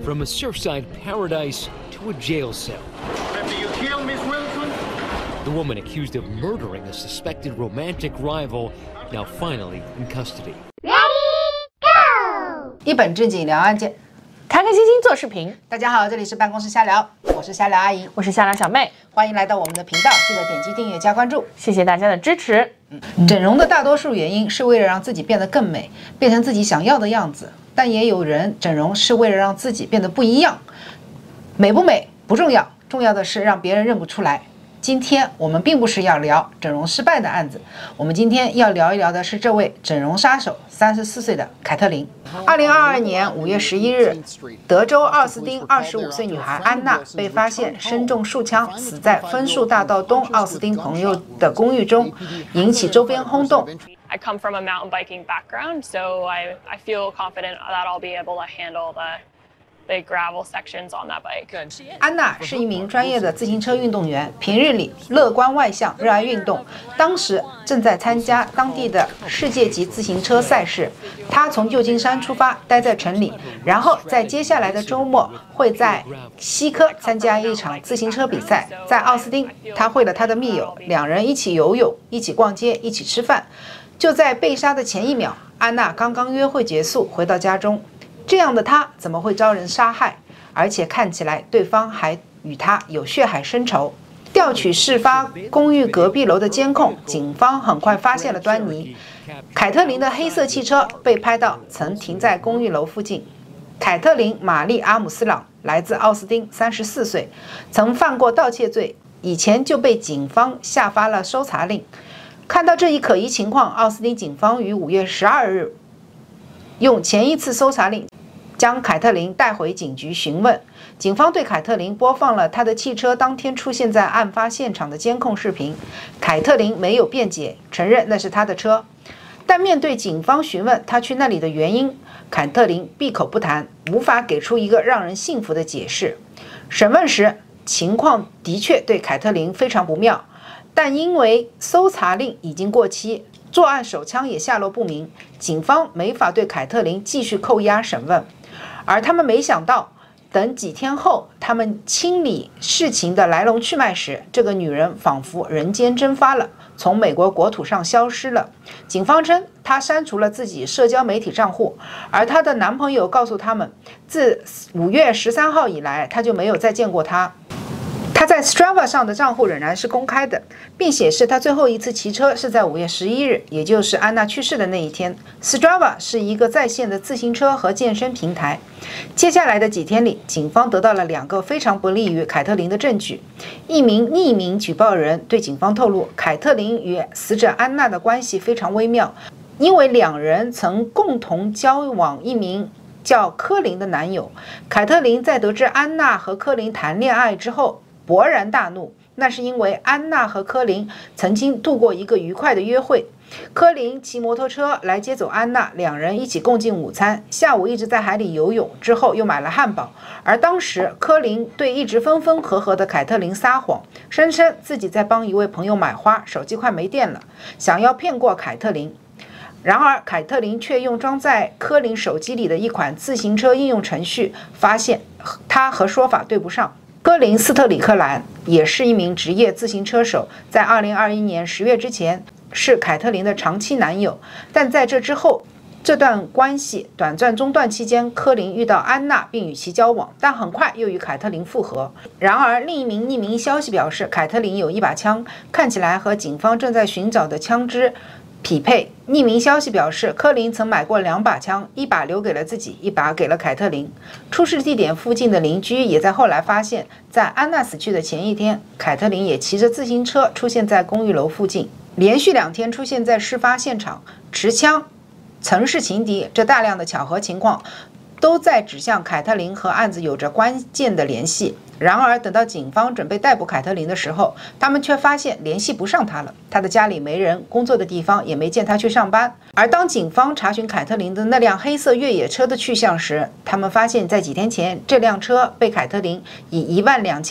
From a surfside paradise to a jail cell. After you kill Miss Wilson? The woman accused of murdering a suspected romantic rival now finally in custody. Ready, go！ 一本正经聊案件， 开开心心做视频。 大家好，这里是办公室瞎聊，我是瞎聊阿姨， 我是瞎聊小妹， 欢迎来到我们的频道，记得点击订阅加关注， 谢谢大家的支持。 整容的大多数原因是为了让自己变得更美，变成自己想要的样子，但也有人整容是为了让自己变得不一样。美不美不重要，重要的是让别人认不出来。今天我们并不是要聊整容失败的案子，我们今天要聊一聊的是这位整容杀手，34岁的凯特琳。2022年5月11日，德州奥斯汀25岁女孩安娜被发现身中数枪，死在分数大道东奥斯汀朋友的公寓中，引起周边轰动。 I come from a mountain biking background, so I feel confident that I'll be able to handle the big gravel sections on that bike. 安娜是一名专业的自行车运动员，平日里乐观外向，热爱运动。当时正在参加当地的世界级自行车赛事。她从旧金山出发，待在城里，然后在接下来的周末会在西科参加一场自行车比赛。在奥斯汀，她会了她的密友，两人一起游泳，一起逛街，一起吃饭。就在被杀的前一秒，安娜刚刚约会结束，回到家中。这样的他怎么会招人杀害？而且看起来对方还与他有血海深仇。调取事发公寓隔壁楼的监控，警方很快发现了端倪。凯特琳的黑色汽车被拍到曾停在公寓楼附近。凯特琳·玛丽·阿姆斯朗来自奥斯汀，34岁，曾犯过盗窃罪，以前就被警方下发了搜查令。看到这一可疑情况，奥斯汀警方于5月12日用前一次搜查令将凯特琳带回警局询问。警方对凯特琳播放了她的汽车当天出现在案发现场的监控视频。凯特琳没有辩解，承认那是她的车。但面对警方询问她去那里的原因，凯特琳闭口不谈，无法给出一个让人信服的解释。审问时，情况的确对凯特琳非常不妙，但因为搜查令已经过期，作案手枪也下落不明，警方没法对凯特琳继续扣押审问。而他们没想到，等几天后他们清理事情的来龙去脉时，这个女人仿佛人间蒸发了，从美国国土上消失了。警方称她删除了自己社交媒体账户，而她的男朋友告诉他们，自5月13号以来他就没有再见过她。他在 Strava 上的账户仍然是公开的，并显示他最后一次骑车是在5月11日，也就是安娜去世的那一天。Strava 是一个在线的自行车和健身平台。接下来的几天里，警方得到了2个非常不利于凯特琳的证据。一名匿名举报人对警方透露，凯特琳与死者安娜的关系非常微妙，因为两人曾共同交往一名叫科林的男友。凯特琳在得知安娜和科林谈恋爱之后勃然大怒，那是因为安娜和科林曾经度过一个愉快的约会。科林骑摩托车来接走安娜，两人一起共进午餐，下午一直在海里游泳，之后又买了汉堡。而当时科林对一直分分合合的凯特琳撒谎，声称自己在帮一位朋友买花，手机快没电了，想要骗过凯特琳。然而凯特琳却用装在科林手机里的一款自行车应用程序，发现他和说法对不上。科林斯特里克兰也是一名职业自行车手，在2021年10月之前是凯特琳的长期男友，但在这之后，这段关系短暂中断期间，科林遇到安娜并与其交往，但很快又与凯特琳复合。然而另一名匿名消息表示，凯特琳有一把枪，看起来和警方正在寻找的枪支匹配。匿名消息表示，科林曾买过2把枪，一把留给了自己，一把给了凯特琳。出事地点附近的邻居也在后来发现，在安娜死去的前一天，凯特琳也骑着自行车出现在公寓楼附近，连续2天出现在事发现场，持枪，曾是情敌。这大量的巧合情况都在指向凯特琳和案子有着关键的联系。然而等到警方准备逮捕凯特琳的时候，他们却发现联系不上她了。她的家里没人，工作的地方也没见她去上班。而当警方查询凯特琳的那辆黑色越野车的去向时，他们发现在几天前，这辆车被凯特琳以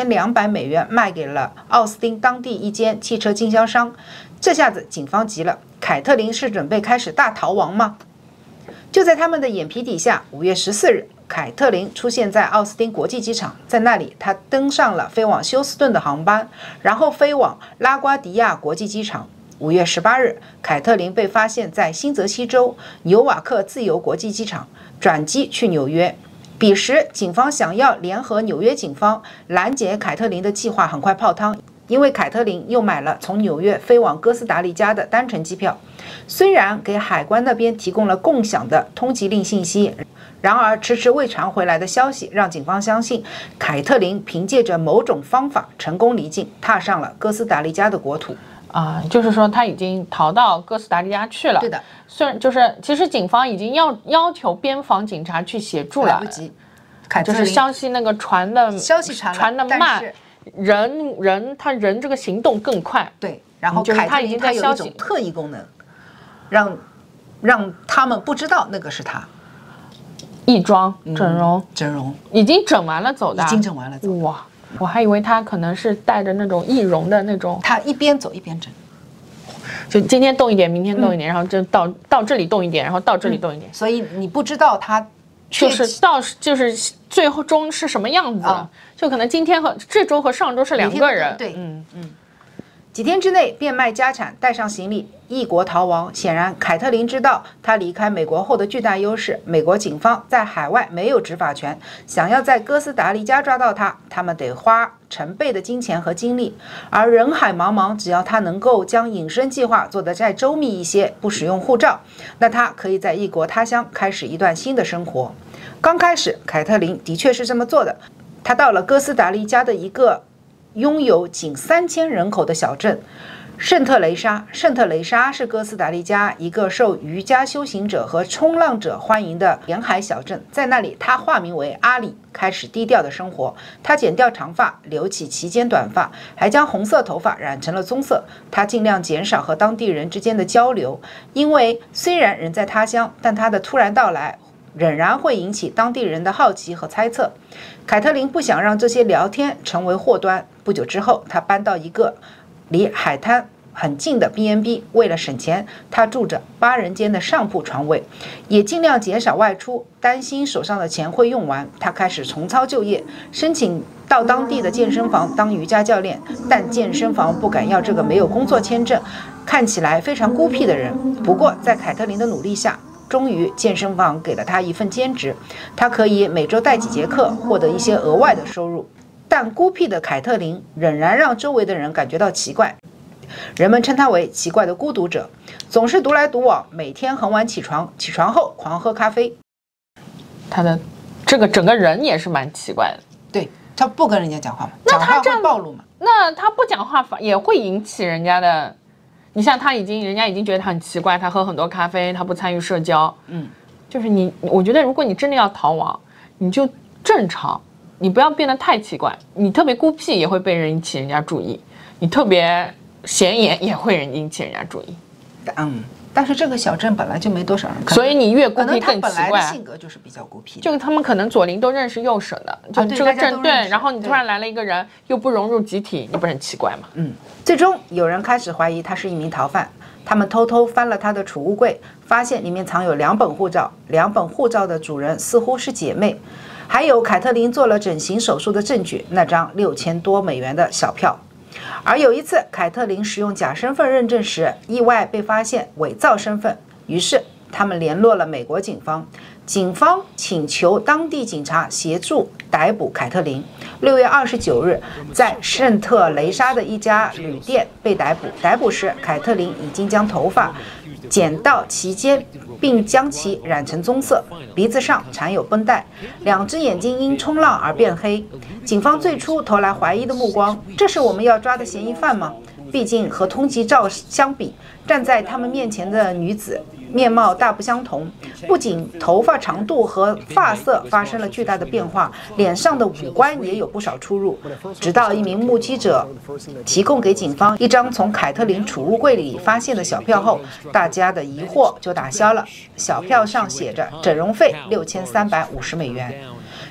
$12,200卖给了奥斯汀当地一间汽车经销商。这下子警方急了，凯特琳是准备开始大逃亡吗？就在他们的眼皮底下，5月14日， 凯特琳出现在奥斯汀国际机场，在那里她登上了飞往休斯顿的航班，然后飞往拉瓜迪亚国际机场。5月18日，凯特琳被发现在新泽西州纽瓦克自由国际机场，转机去纽约。彼时，警方想要联合纽约警方拦截凯特琳的计划很快泡汤，因为凯特琳又买了从纽约飞往哥斯达黎加的单程机票。虽然给海关那边提供了共享的通缉令信息，然而迟迟未传回来的消息让警方相信凯特琳凭借着某种方法成功离境，踏上了哥斯达黎加的国土。 就是说他已经逃到哥斯达黎加去了。 对的， 虽然就是其实警方已经要求边防警察去协助了， 来不及。凯特琳就是消息那个传的消息传的慢，他人这个行动更快。 对，然后就是凯特琳他有一种特异功能，让他们不知道那个是他。 异装、整容已经整完了走的， 已经整完了走。 哇，我还以为他可能是带着那种易容的那种， 他一边走一边整， 就今天动一点，明天动一点，然后就到这里动一点，然后到这里动一点， 所以你不知道他就是最后终是什么样子了，就可能今天和这周和上周是两个人， 对，几天之内变卖家产，带上行李异国逃亡。显然，凯特琳知道她离开美国后的巨大优势。美国警方在海外没有执法权，想要在哥斯达黎加抓到她，他们得花成倍的金钱和精力。而人海茫茫，只要她能够将隐身计划做得再周密一些，不使用护照，那她可以在异国他乡开始一段新的生活。刚开始，凯特琳的确是这么做的。她到了哥斯达黎加的一个拥有仅3000人口的小镇圣特雷莎。圣特雷莎是哥斯达黎加一个受瑜伽修行者和冲浪者欢迎的沿海小镇。在那里，他化名为阿里，开始低调的生活。他剪掉长发，留起齐肩短发，还将红色头发染成了棕色。他尽量减少和当地人之间的交流，因为虽然人在他乡，但他的突然到来仍然会引起当地人的好奇和猜测。凯特琳不想让这些聊天成为祸端。不久之后，她搬到一个离海滩很近的 B&B， 为了省钱，她住着8人间的上铺床位，也尽量减少外出，担心手上的钱会用完。她开始重操旧业，申请到当地的健身房当瑜伽教练，但健身房不敢要这个没有工作签证、看起来非常孤僻的人。不过，在凯特琳的努力下，终于健身房给了她一份兼职，她可以每周带几节课，获得一些额外的收入。但孤僻的凯特琳仍然让周围的人感觉到奇怪，人们称她为奇怪的孤独者，总是独来独往，每天很晚起床，起床后狂喝咖啡。 她的这个整个人也是蛮奇怪的。 对，她不跟人家讲话嘛， 那她讲话会暴露嘛？ 那她不讲话也会引起人家的。你像人家已经觉得她很奇怪，她喝很多咖啡，她不参与社交，就是我觉得如果你真的要逃亡，你就正常。你不要变得太奇怪，你特别孤僻也会被人引起人家注意，你特别显眼也会引起人家注意。 但是这个小镇本来就没多少人， 所以你越孤僻更奇怪。 本来的性格就是比较孤僻， 就他们可能左邻都认识右舍的，就这个镇对，然后你突然来了一个人，又不融入集体，你不是很奇怪吗？ 最终有人开始怀疑他是一名逃犯，他们偷偷翻了他的储物柜，发现里面藏有2本护照，2本护照的主人似乎是姐妹。还有凯特琳做了整形手术的证据，那张$6000多的小票。而有一次，凯特琳使用假身份认证时，意外被发现伪造身份，于是他们联络了美国警方，警方请求当地警察协助逮捕凯特琳。6月29日，在圣特雷莎的一家旅店被逮捕。逮捕时，凯特琳已经将头发剪到齐肩，并将其染成棕色，鼻子上缠有绷带，2只眼睛因冲浪而变黑。警方最初投来怀疑的目光，这是我们要抓的嫌疑犯吗？毕竟和通缉照相比，站在他们面前的女子面貌大不相同，不仅头发长度和发色发生了巨大的变化，脸上的五官也有不少出入。直到一名目击者提供给警方一张从凯特琳储物柜里发现的小票后，大家的疑惑就打消了。小票上写着整容费$6350。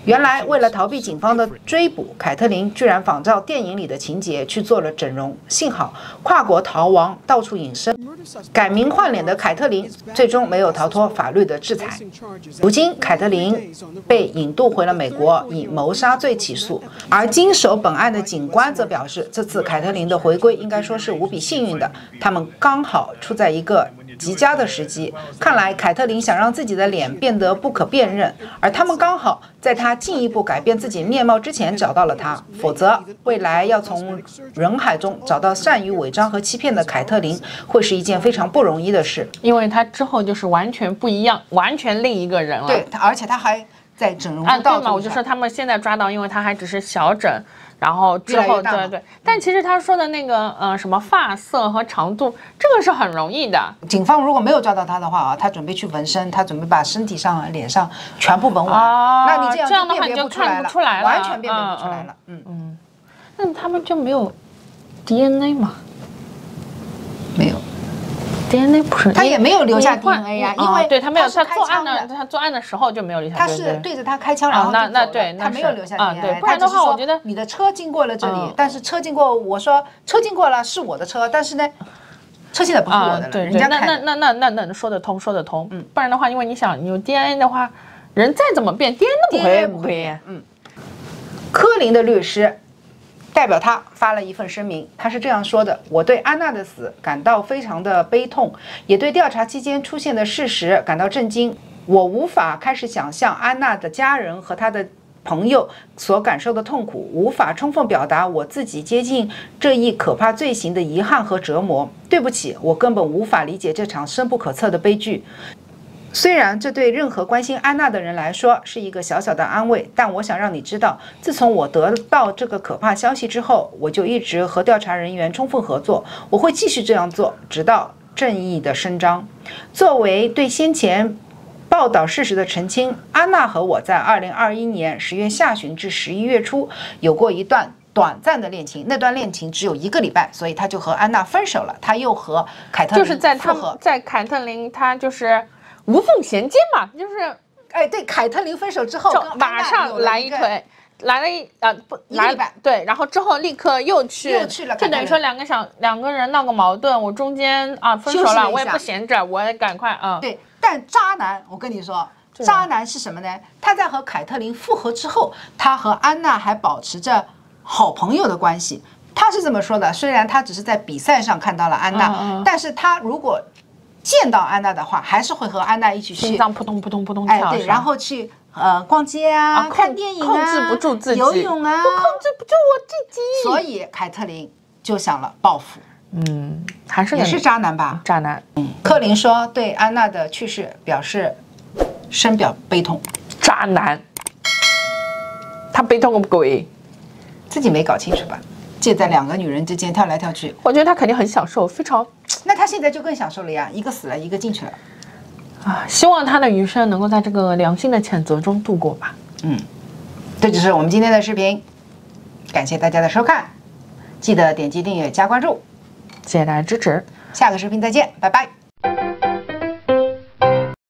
原来为了逃避警方的追捕，凯特琳居然仿照电影里的情节去做了整容。幸好跨国逃亡，到处隐身，改名换脸的凯特琳最终没有逃脱法律的制裁。如今，凯特琳被引渡回了美国，以谋杀罪起诉。而经手本案的警官则表示，这次凯特琳的回归应该说是无比幸运的，他们刚好处在一个极佳的时机。看来凯特琳想让自己的脸变得不可辨认，而他们刚好在她进一步改变自己面貌之前找到了她，否则未来要从人海中找到善于伪装和欺骗的凯特琳，会是一件非常不容易的事。 因为她之后就是完全不一样，完全另一个人了。 对，而且她还在整容啊， 道对嘛，我就说他们现在抓到，因为她还只是小整。然后之后，对，但其实他说的那个什么发色和长度，这个是很容易的。 警方如果没有抓到他的话啊，他准备去纹身，他准备把身体上、脸上全部纹完。那你这样的话你就看不出来了， 完全辨别不出来了。 那他们就没有 DNA 吗？ 没有。 DNA 不是， 他也没有留下 DNA 呀，因为对他没有，他作案的时候就没有留下。 他是对着他开枪，然后那对， 他没有留下 DNA。 对，不然的话，我觉得你的车经过了这里，但是车经过，我说车经过了是我的车，但是呢，车现在不是我的了， 对， 人家开的。 那说得通，说得通。不然的话，因为你想，你有 DNA 的话，人再怎么变 ，DNA 不会变。 柯林的律师代表他发了一份声明，他是这样说的：我对安娜的死感到非常的悲痛，也对调查期间出现的事实感到震惊。我无法开始想象安娜的家人和她的朋友所感受的痛苦，无法充分表达我自己接近这一可怕罪行的遗憾和折磨。对不起，我根本无法理解这场深不可测的悲剧。虽然这对任何关心安娜的人来说是一个小小的安慰，但我想让你知道，自从我得到这个可怕消息之后，我就一直和调查人员充分合作，我会继续这样做，直到正义的伸张。作为对先前报道事实的澄清，安娜和我在2021年10月下旬至11月初有过一段短暂的恋情，那段恋情只有1个礼拜，所以他就和安娜分手了，他又和凯特琳就是在凯特琳他就是无缝衔接嘛，就是对，凯特琳分手之后马上来一腿，来了一礼拜， 对，然后之后立刻又去了， 就等于说两个人闹个矛盾，我中间分手了，我也不闲着，我也赶快对，但渣男，我跟你说，渣男是什么呢？他在和凯特琳复合之后，他和安娜还保持着好朋友的关系。他是这么说的：虽然他只是在比赛上看到了安娜，但是他如果见到安娜的话，还是会和安娜一起去， 心脏扑通扑通扑通跳， 对，然后去逛街啊，看电影啊， 控制不住自己， 游泳啊， 我控制不住我自己。 所以凯特琳就想了报复。 也是渣男吧？ 渣男。 柯林说对安娜的去世表示深表悲痛。 渣男，他悲痛个鬼， 自己没搞清楚吧？借在2个女人之间跳来跳去， 我觉得他肯定很享受，非常。 那他现在就更享受了呀，一个死了，一个进去了。 希望他的余生能够在这个良心的谴责中度过吧。 这就是我们今天的视频，感谢大家的收看，记得点击订阅加关注， 谢谢大家支持， 下个视频再见，拜拜。